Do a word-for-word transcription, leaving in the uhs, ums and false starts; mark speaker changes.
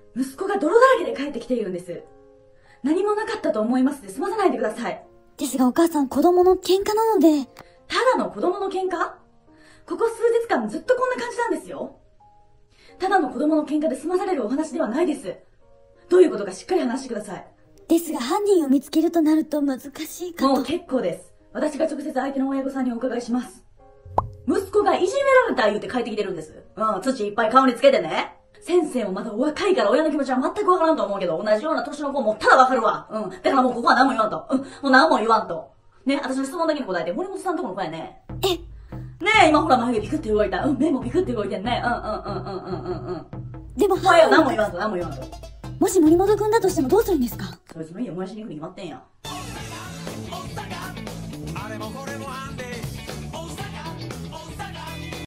Speaker 1: 息子が泥だらけで帰ってきているんです。何もなかったと思いますで済まさないでください。
Speaker 2: ですがお母さん、子供の喧嘩なので。
Speaker 1: ただの子供の喧嘩？ここ数日間ずっとこんな感じなんですよ。ただの子供の喧嘩で済まされるお話ではないです。どういうことかしっかり話してください。
Speaker 2: ですが犯人を見つけるとなると難しいかと。
Speaker 1: もう結構です。私が直接相手の親御さんにお伺いします。息子がいじめられた言うて帰ってきてるんです。うん、土いっぱい顔につけてね。先生もまだお若いから親の気持ちは全くわからんと思うけど、同じような年の子もただわかるわ。うん。だからもうここは何も言わんと。うん。もう何も言わんと。ね、私の質問だけに答えて、森本さんとこの子やね。
Speaker 2: え
Speaker 1: ねえ、今ほら眉毛ピクって動いた。うん、目もピクって動いてんね。うんうんうんうんうんうんうん。
Speaker 2: でも、
Speaker 1: もうよ、何も言わんと、何も言わんと。
Speaker 2: もし森本くんだとしてもどうするんですか？
Speaker 1: そいつの家燃やしに行くに決まってんやん。